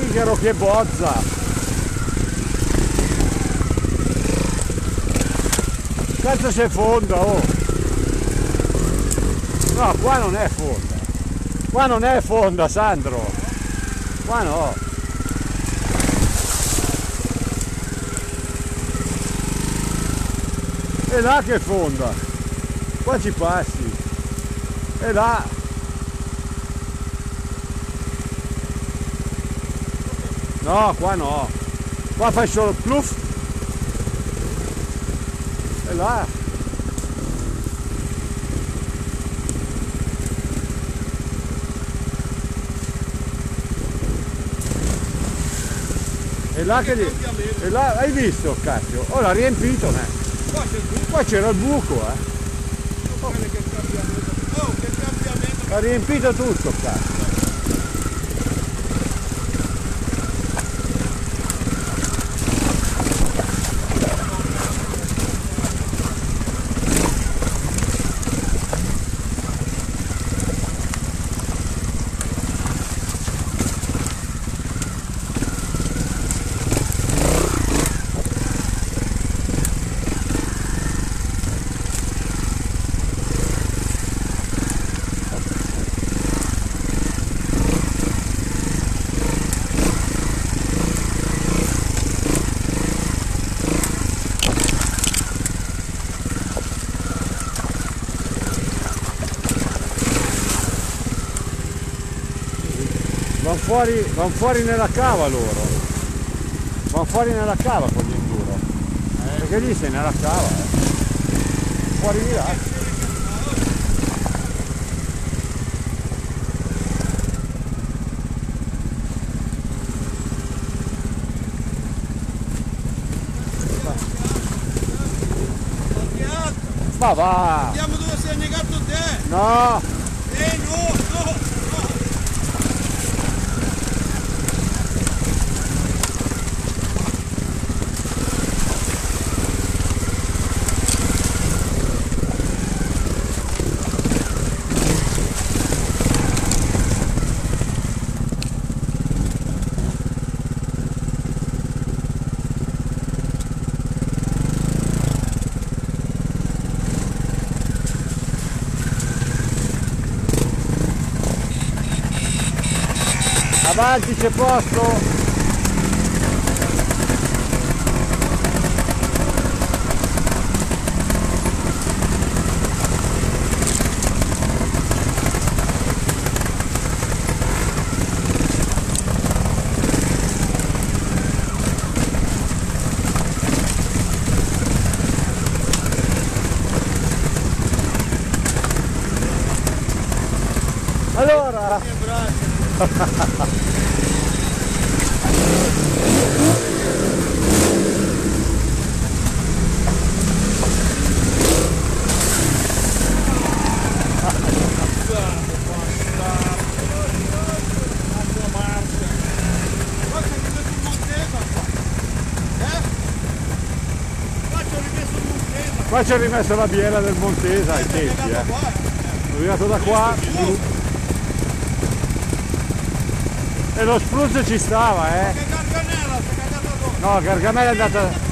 Sigaro che bozza! Cazzo se fonda, oh! No, qua non è fonda! Qua non è fonda, Sandro! Qua no! È là che fonda! Qua ci passi! È là! No, qua no! Qua fai solo pluff! È là! È là che... È là, hai visto, cacchio? Oh, l'ha riempito, Qua c'era il buco, Oh, che cambiamento! L'ha riempito tutto, cacchio! Van fuori nella cava loro, van fuori nella cava con gli enduro, perché lì sei nella cava, fuori di là. Ma va! Vediamo dove sei negato te! No! No! Avanti, c'è posto! Allora! Qua ci ho rimesso la biela del Montesa ai tempi, Sono arrivato da qua e lo spruzzo ci stava, Che Gargamella, sei cagato addosso! No, Gargamella è andata...